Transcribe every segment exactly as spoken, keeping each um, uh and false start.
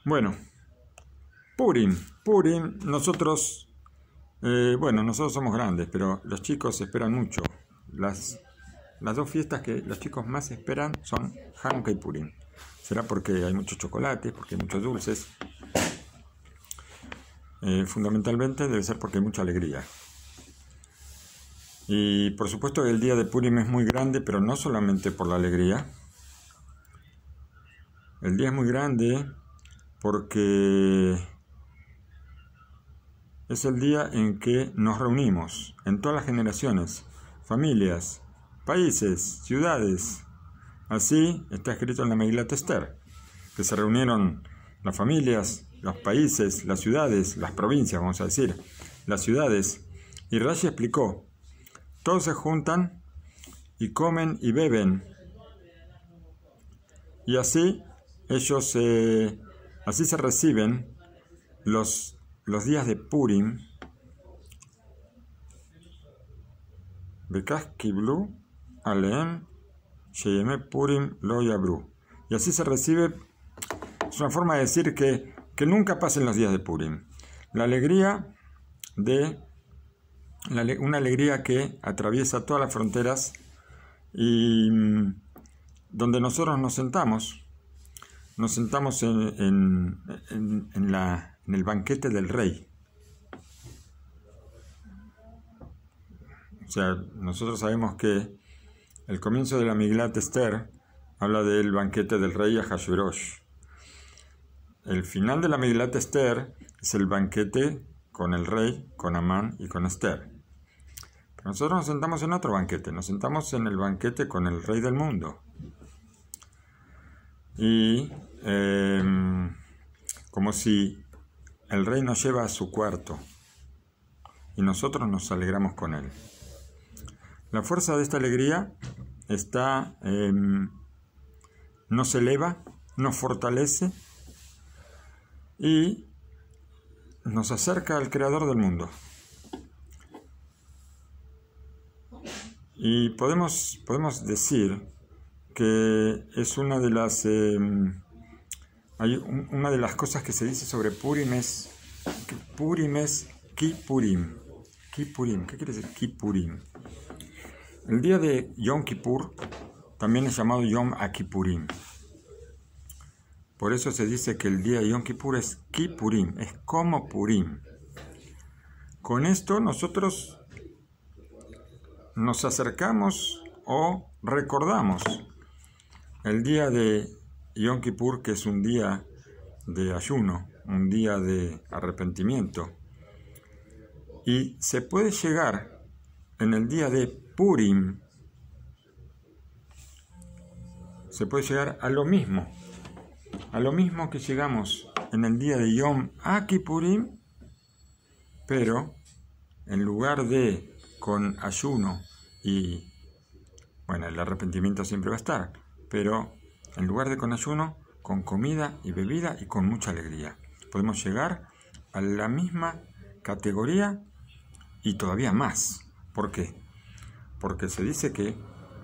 Bueno, Purim. Purim, nosotros, eh, bueno, nosotros somos grandes, pero los chicos esperan mucho. Las, las dos fiestas que los chicos más esperan son Hanukkah y Purim. Será porque hay muchos chocolates, porque hay muchos dulces. Eh, fundamentalmente debe ser porque hay mucha alegría. Y por supuesto que el día de Purim es muy grande, pero no solamente por la alegría. El día es muy grande porque es el día en que nos reunimos en todas las generaciones, familias, países, ciudades. Así está escrito en la Megilat Esther, que se reunieron las familias, los países, las ciudades, las provincias, vamos a decir, las ciudades. Y Rashi explicó, todos se juntan y comen y beben. Y así ellos, eh, así se reciben los, los días de Purim. Bekach kiblu aleem sheyeme Purim lo yabru. Y así se recibe, es una forma de decir que, que nunca pasen los días de Purim. La alegría de, la, una alegría que atraviesa todas las fronteras y donde nosotros nos sentamos. Nos sentamos en, en, en, en, la, en el banquete del rey. O sea, nosotros sabemos que el comienzo de la Megilat Esther habla del banquete del rey Ahasuerus. El final de la Megilat Esther es el banquete con el rey, con Amán y con Esther. Pero nosotros nos sentamos en otro banquete, nos sentamos en el banquete con el rey del mundo. Y eh, como si el rey nos lleva a su cuarto y nosotros nos alegramos con él. La fuerza de esta alegría está, eh, nos eleva, nos fortalece y nos acerca al Creador del mundo. Y podemos, podemos decir que es una de las eh, hay un, una de las cosas que se dice sobre Purim es que Purim es Kippurim. Kippurim, ¿qué quiere decir Kippurim? El día de Yom Kippur también es llamado Yom HaKippurim. Por eso se dice que el día de Yom Kippur es Kippurim, es como Purim. Con esto nosotros nos acercamos o recordamos el día de Yom Kippur, que es un día de ayuno, un día de arrepentimiento. Y se puede llegar en el día de Purim, se puede llegar a lo mismo, a lo mismo que llegamos en el día de Yom HaKippurim, pero en lugar de con ayuno y, bueno, el arrepentimiento siempre va a estar, pero en lugar de con ayuno, con comida y bebida y con mucha alegría. Podemos llegar a la misma categoría y todavía más. ¿Por qué? Porque se dice que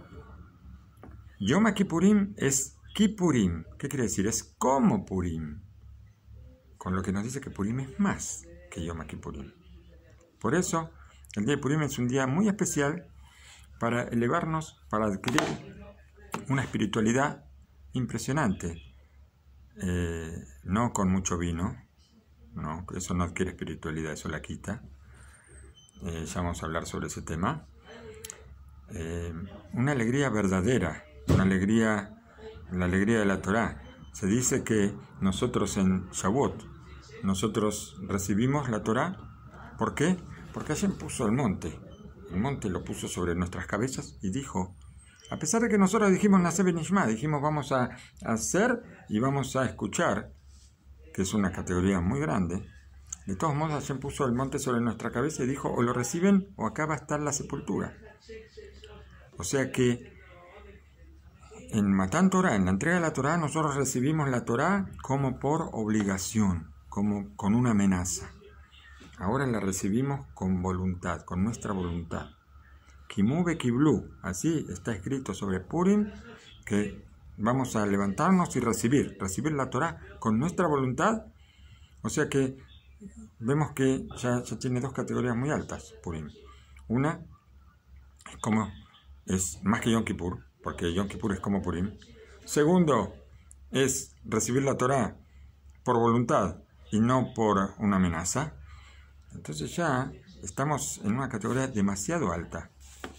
Yom HaKippurim es Kippurim. ¿Qué quiere decir? Es como Purim. Con lo que nos dice que Purim es más que Yom HaKippurim. Por eso, el día de Purim es un día muy especial para elevarnos, para adquirir una espiritualidad impresionante. Eh, no con mucho vino, no, eso no adquiere espiritualidad, eso la quita. Eh, ya vamos a hablar sobre ese tema. Eh, una alegría verdadera, una alegría, la alegría de la Torá. Se dice que nosotros en Shavuot, nosotros recibimos la Torá. ¿Por qué? Porque Hashem puso el monte. El monte lo puso sobre nuestras cabezas y dijo, a pesar de que nosotros dijimos Naseh Benishma, dijimos vamos a hacer y vamos a escuchar, que es una categoría muy grande, de todos modos Hashem puso el monte sobre nuestra cabeza y dijo, o lo reciben o acá va a estar la sepultura. O sea que en Matan Torah, en la entrega de la Torah, nosotros recibimos la Torah como por obligación, como con una amenaza. Ahora la recibimos con voluntad, con nuestra voluntad. Kimu be kiblu, así está escrito sobre Purim, que vamos a levantarnos y recibir, recibir la Torá con nuestra voluntad. O sea que vemos que ya, ya tiene dos categorías muy altas, Purim. Una es como, es más que Yom Kippur, porque Yom Kippur es como Purim. Segundo, es recibir la Torá por voluntad y no por una amenaza. Entonces ya estamos en una categoría demasiado alta.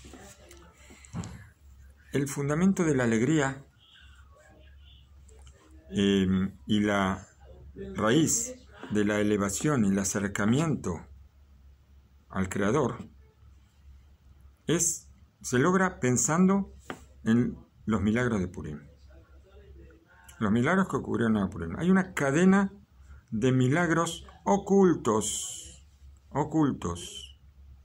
El fundamento de la alegría eh, y la raíz de la elevación y el acercamiento al Creador es, se logra pensando en los milagros de Purim. Los milagros que ocurrieron en Purim. Hay una cadena de milagros ocultos, ocultos,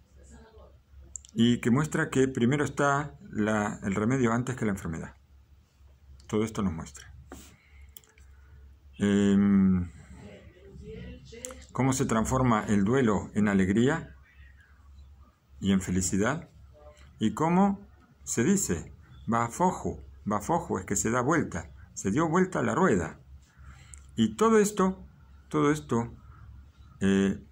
y que muestra que primero está la, el remedio antes que la enfermedad. Todo esto nos muestra eh, cómo se transforma el duelo en alegría y en felicidad, y cómo se dice, bafojo, bafojo es que se da vuelta, se dio vuelta a la rueda. Y todo esto, todo esto, eh,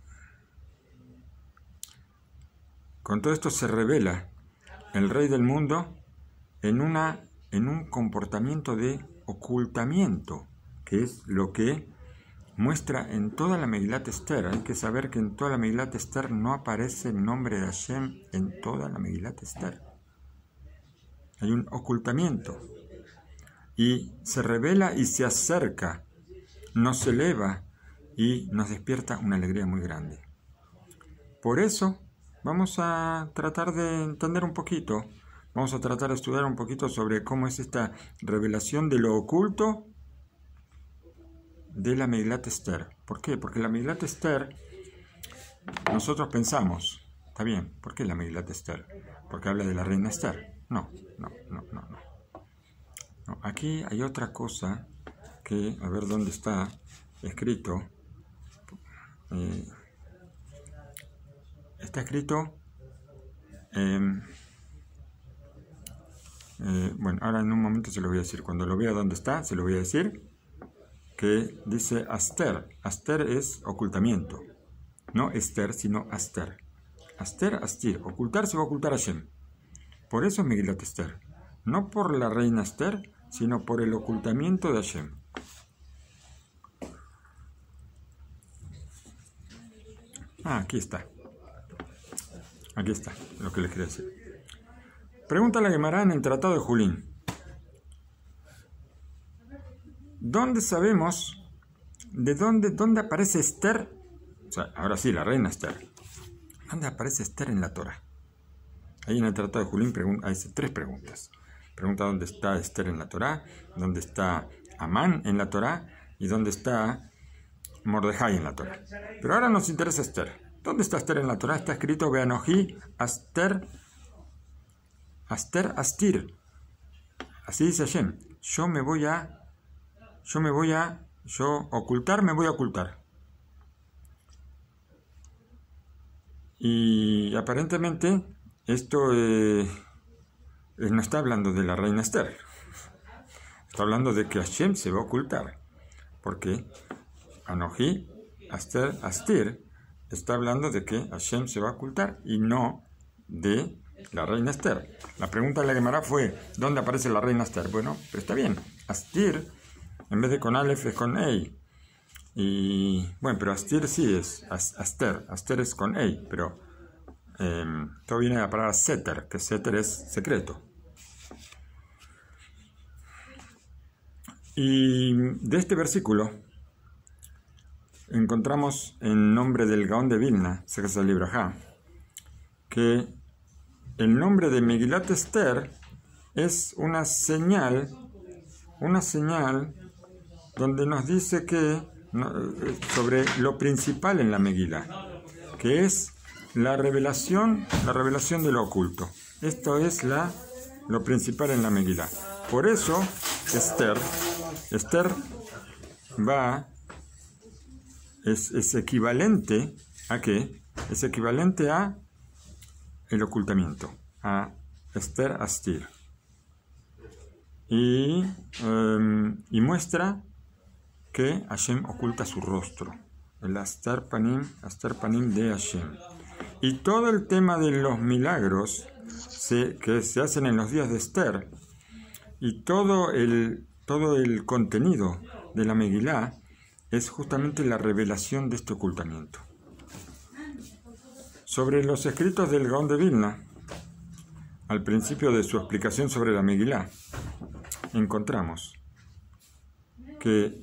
con todo esto se revela el Rey del mundo en, una, en un comportamiento de ocultamiento, que es lo que muestra en toda la Megilat Esther. Hay que saber que en toda la Megilat Esther no aparece el nombre de Hashem en toda la Megilat Esther. Hay un ocultamiento. Y se revela y se acerca, nos eleva y nos despierta una alegría muy grande. Por eso vamos a tratar de entender un poquito, vamos a tratar de estudiar un poquito sobre cómo es esta revelación de lo oculto de la Megilat Esther. ¿Por qué? Porque la Megilat Esther, nosotros pensamos, está bien, ¿por qué la Megilat Esther? Porque habla de la reina Esther. No, no, no, no, no. no aquí hay otra cosa que, a ver dónde está escrito. Eh, está escrito, eh, eh, bueno, ahora en un momento se lo voy a decir. Cuando lo vea dónde está, se lo voy a decir. Que dice Aster. Aster es ocultamiento. No Esther, sino Aster. Aster, Astir. Ocultar se va a ocultar a Hashem. Por eso es Megilat Esther. No por la reina Esther, sino por el ocultamiento de Hashem. Ah, aquí está. Aquí está lo que les quería decir. Pregunta la Gemara en el Tratado de Julín. ¿Dónde sabemos de dónde, dónde aparece Esther? O sea, ahora sí, la reina Esther. ¿Dónde aparece Esther en la Torah? Ahí en el Tratado de Julín hay tres preguntas. Pregunta dónde está Esther en la Torah, dónde está Amán en la Torah y dónde está Mordejai en la Torah. Pero ahora nos interesa Esther. ¿Dónde está Esther en la Torah? Está escrito Beanoji, Aster, Aster, Astir. Así dice Hashem. Yo me voy a Yo me voy a, yo ocultar, me voy a ocultar. Y aparentemente esto eh, no está hablando de la reina Esther. Está hablando de que Hashem se va a ocultar. Porque Anoji, Aster, Astir, está hablando de que Hashem se va a ocultar y no de la reina Esther. La pregunta de la Gemara fue, ¿dónde aparece la reina Esther? Bueno, pero está bien. Astir, en vez de con Aleph es con Ei. Y bueno, pero Astir sí es Aster. Aster es con Ei, pero eh, todo viene de la palabra Seter, que Seter es secreto. Y de este versículo encontramos en nombre del Gaón de Vilna, Sechas Librajá, que el nombre de Megilat Esther es una señal, una señal donde nos dice que sobre lo principal en la Megilá, que es la revelación, la revelación de lo oculto. Esto es la, lo principal en la Megilá. Por eso Esther, Esther va, es, es equivalente a ¿qué? Es equivalente a el ocultamiento, a Esther Astir. y, eh, y muestra que Hashem oculta su rostro, el Astar Panim, Astar Panim de Hashem. Y todo el tema de los milagros se, que se hacen en los días de Esther y todo el, todo el contenido de la Megilá es justamente la revelación de este ocultamiento. Sobre los escritos del Gaón de Vilna, al principio de su explicación sobre la Megilá, encontramos que,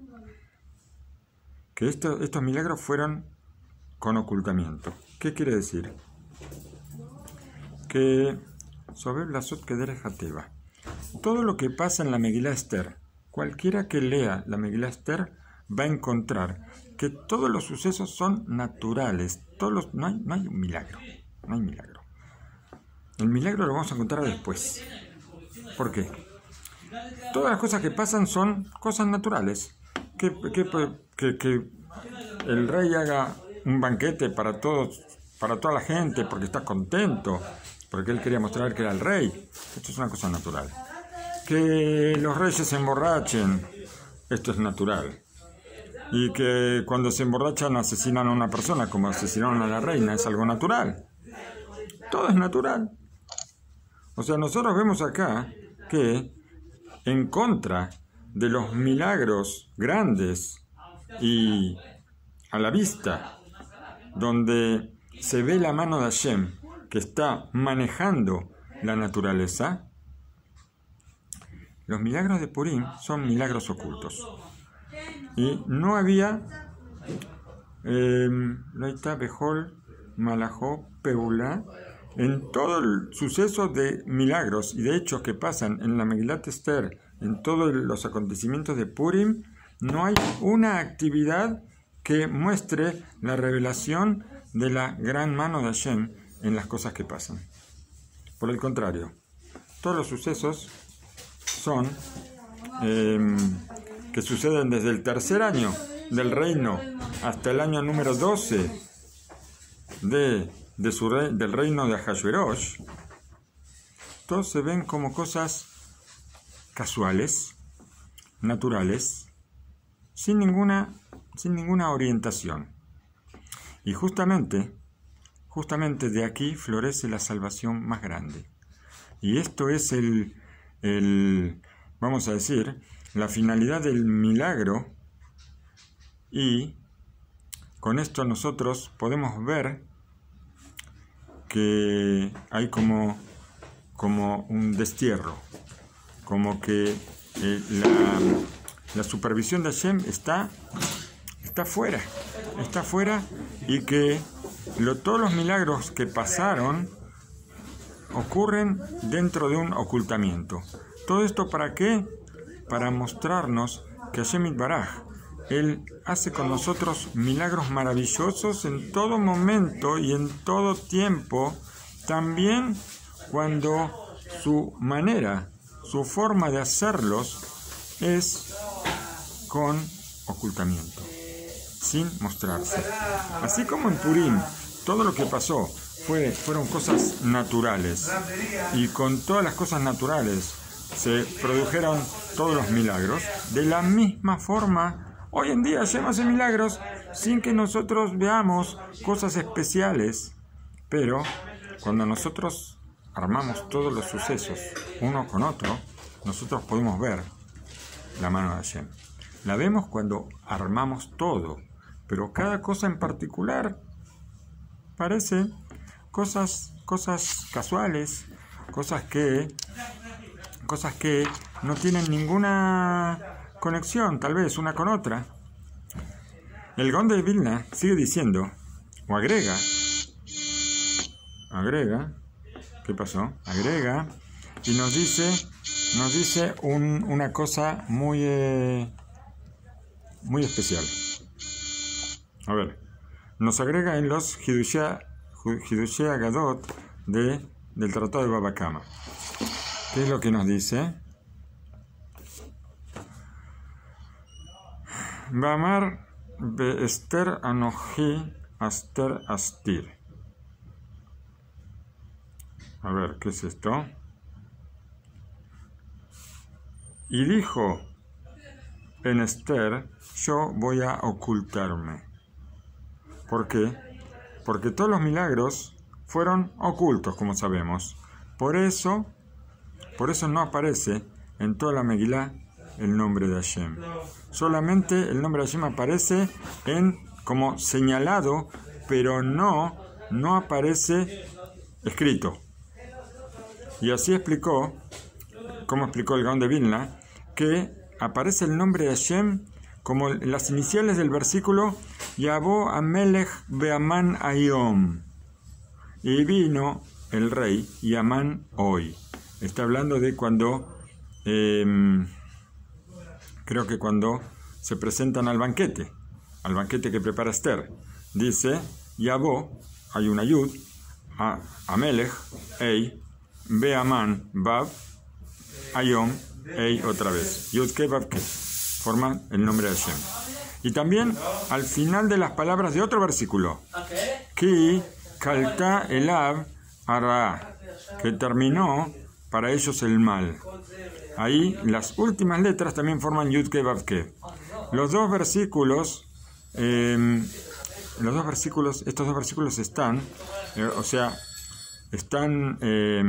que esto, estos milagros fueron con ocultamiento. ¿Qué quiere decir? Que sobre la Sot Kederej HaTeva, todo lo que pasa en la Megilá Esther, cualquiera que lea la Megilá Esther va a encontrar que todos los sucesos son naturales, todos los, no, hay, no hay un milagro, no hay milagro. El milagro lo vamos a encontrar después. ¿Por qué? Todas las cosas que pasan son cosas naturales. Que, que, que, que el rey haga un banquete para todos, para toda la gente, porque está contento, porque él quería mostrar que era el rey. Esto es una cosa natural. Que los reyes se emborrachen, esto es natural. Y que cuando se emborrachan asesinan a una persona, como asesinaron a la reina, es algo natural. Todo es natural. O sea, nosotros vemos acá que en contra de los milagros grandes y a la vista, donde se ve la mano de Hashem que está manejando la naturaleza, los milagros de Purim son milagros ocultos. Y no había Loita Behol Malajó Peulá en todo el suceso de milagros y de hechos que pasan en la Megilat Esther, en todos los acontecimientos de Purim, no hay una actividad que muestre la revelación de la gran mano de Hashem en las cosas que pasan. Por el contrario, todos los sucesos son eh, que suceden desde el tercer año del reino hasta el año número doce de, de su rey, del reino de Ahasverosh. Todos se ven como cosas casuales, naturales, sin ninguna, sin ninguna orientación. Y justamente, justamente de aquí florece la salvación más grande. Y esto es el, el, vamos a decir, la finalidad del milagro, y con esto nosotros podemos ver que hay como, como un destierro, como que eh, la, la supervisión de Hashem está, está fuera, está fuera y que lo, todos los milagros que pasaron ocurren dentro de un ocultamiento. ¿Todo esto para qué? Para mostrarnos que Hashem Yitbaraj, Él hace con nosotros milagros maravillosos en todo momento y en todo tiempo, también cuando su manera, su forma de hacerlos es con ocultamiento, sin mostrarse. Así como en Purim, todo lo que pasó fue, fueron cosas naturales, y con todas las cosas naturales se produjeron todos los milagros. De la misma forma, hoy en día Hashem hace milagros sin que nosotros veamos cosas especiales, pero cuando nosotros armamos todos los sucesos uno con otro, nosotros podemos ver la mano de Hashem. La vemos cuando armamos todo, pero cada cosa en particular parece cosas, cosas casuales, cosas que cosas que no tienen ninguna conexión, tal vez, una con otra. El Gaón de Vilna sigue diciendo, o agrega, agrega, ¿qué pasó? Agrega, y nos dice, nos dice un, una cosa muy, eh, muy especial. A ver, nos agrega en los Hidushei Agadot de, del Tratado de Baba Kama. ¿Qué es lo que nos dice? Bamar be Esther Anoji Aster Astir. A ver, ¿qué es esto? y dijo en Esther, yo voy a ocultarme. ¿Por qué? Porque todos los milagros fueron ocultos, como sabemos. Por eso, por eso no aparece en toda la Megilá el nombre de Hashem. Solamente el nombre de Hashem aparece en, como señalado, pero no, no aparece escrito. Y así explicó, como explicó el Gaón de Vilna, que aparece el nombre de Hashem como las iniciales del versículo Yabó Amelech Beamán Ayom. Y vino el rey y Amán hoy. Está hablando de cuando, eh, creo que cuando se presentan al banquete, al banquete que prepara Esther. Dice, Yabó, hay una yud, a, Amelech, Ey, Beamán, Bab, Ayom, Ey otra vez. Yud Ke Bab Ke. Forman el nombre de Hashem. Y también al final de las palabras de otro versículo. Ki Kalta Elav Ara. Que terminó para ellos el mal. Ahí las últimas letras también forman Yud Ke Bab Ke. Los dos versículos, eh, los dos versículos, estos dos versículos están, eh, o sea, están, eh,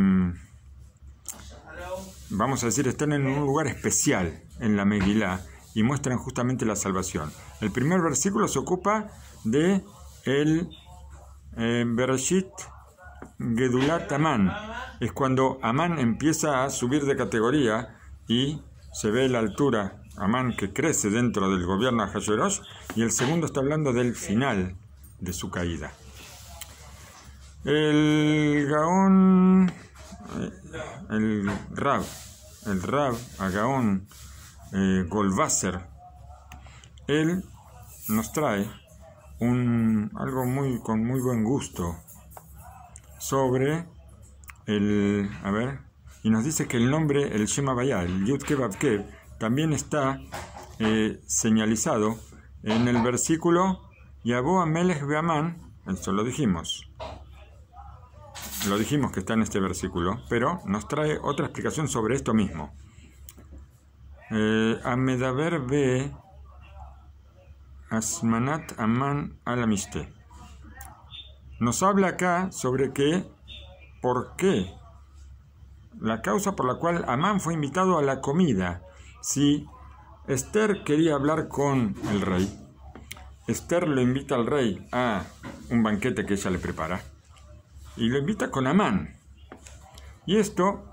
vamos a decir, están en un lugar especial en la Megilá y muestran justamente la salvación. El primer versículo se ocupa de el eh, Bereshit Gedulat Amán. Es cuando Amán empieza a subir de categoría y se ve la altura, Amán que crece dentro del gobierno de Ahasverosh, y el segundo está hablando del final de su caída. El Gaón, el Rab, el Rab, Agaón eh, Golvasser, él nos trae un, algo muy, con muy buen gusto sobre el, a ver, y nos dice que el nombre, el Shema Vayá, el Yud Ke Bab Ke, también está eh, señalizado en el versículo Yabó Amelech Beamán. Esto lo dijimos. Lo dijimos que está en este versículo, pero nos trae otra explicación sobre esto mismo. Amedaber be Asmanat Amán Alamiste. Nos habla acá sobre que, por qué, la causa por la cual Amán fue invitado a la comida. Si Esther quería hablar con el rey, Esther lo invita al rey a un banquete que ella le prepara y lo invita con Amán. Y esto,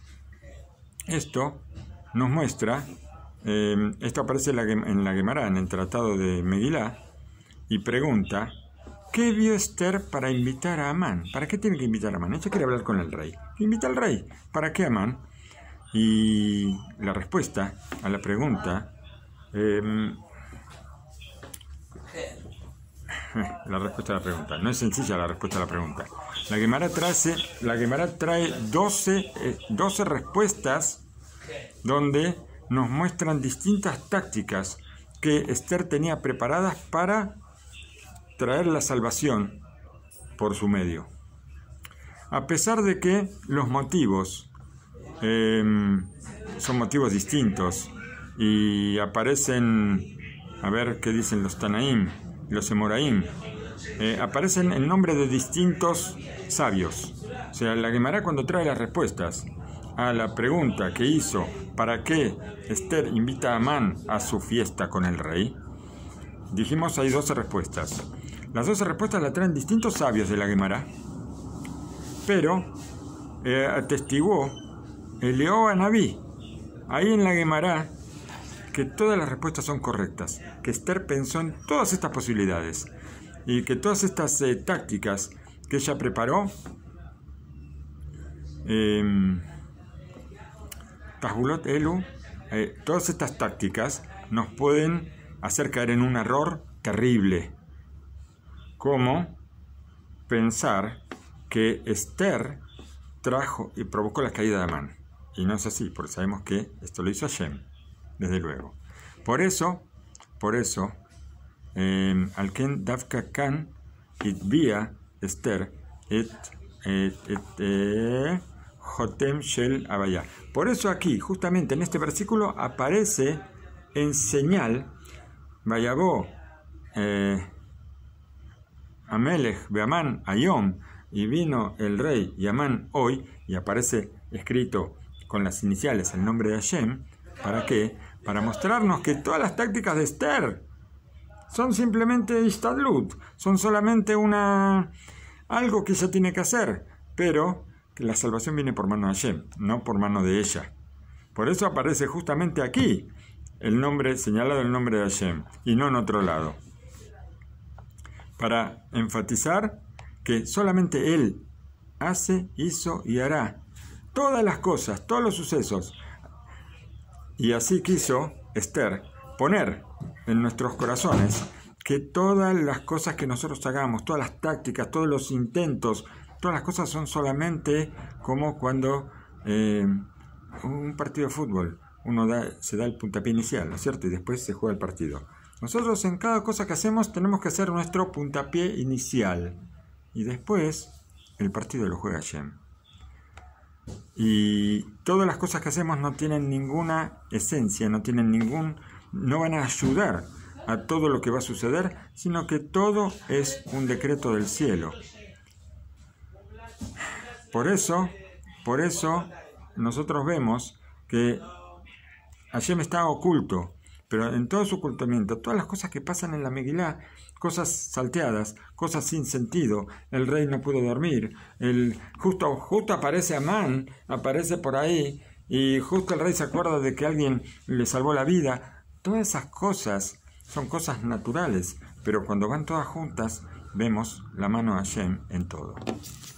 esto nos muestra, eh, esto aparece en la, en la Gemara, en el tratado de Megilá, y pregunta, ¿qué vio Esther para invitar a Amán? ¿Para qué tiene que invitar a Amán? Ella quiere hablar con el rey. Invita al rey. ¿Para qué Amán? Y la respuesta a la pregunta, eh, la respuesta a la pregunta, no es sencilla la respuesta a la pregunta. La Gemara trae, la Gemara trae doce, eh, doce respuestas donde nos muestran distintas tácticas que Esther tenía preparadas para traer la salvación por su medio. A pesar de que los motivos eh, son motivos distintos y aparecen, a ver qué dicen los Tanaim, los Emoraim, eh, aparecen en nombre de distintos sabios. O sea, la Gemara, cuando trae las respuestas a la pregunta que hizo ¿para qué Esther invita a Amán a su fiesta con el rey?, dijimos hay doce respuestas. Las doce respuestas las traen distintos sabios de la Gemara, pero eh, atestiguó Eliyahu Anabí ahí en la Gemara que todas las respuestas son correctas, que Esther pensó en todas estas posibilidades y que todas estas eh, tácticas que ella preparó, eh, Tahulot Elu, eh, todas estas tácticas nos pueden hacer caer en un error terrible, como pensar que Esther trajo y provocó la caída de Amán. Y no es así, porque sabemos que esto lo hizo Hashem, desde luego. Por eso, por eso, Alken Davka Kan Itvia Esther et et et Jotem Shel Havaya. Por eso aquí, justamente en este versículo, aparece en señal, Vayabó, eh, Amelech, Beamán, Ayom, y vino el rey y Amán hoy, y aparece escrito con las iniciales el nombre de Hashem. ¿Para qué? Para mostrarnos que todas las tácticas de Esther son simplemente Ishtadlut, son solamente una algo que ella tiene que hacer, pero que la salvación viene por mano de Hashem, no por mano de ella. Por eso aparece justamente aquí el nombre, señalado el nombre de Hashem, y no en otro lado. Para enfatizar que solamente Él hace, hizo y hará todas las cosas, todos los sucesos. Y así quiso Esther poner en nuestros corazones que todas las cosas que nosotros hagamos, todas las tácticas, todos los intentos, todas las cosas son solamente como cuando eh, un partido de fútbol, uno da, se da el puntapié inicial, ¿no es cierto? Y después se juega el partido. Nosotros en cada cosa que hacemos tenemos que hacer nuestro puntapié inicial. Y después el partido lo juega Hashem. Y todas las cosas que hacemos no tienen ninguna esencia, no tienen ningún, no van a ayudar a todo lo que va a suceder, sino que todo es un decreto del cielo. Por eso, por eso nosotros vemos que Hashem está oculto, pero en todo su ocultamiento, todas las cosas que pasan en la Megilá, cosas salteadas, cosas sin sentido, el rey no pudo dormir, el, justo, justo aparece Amán, aparece por ahí, y justo el rey se acuerda de que alguien le salvó la vida. Todas esas cosas son cosas naturales, pero cuando van todas juntas, vemos la mano de Hashem en todo.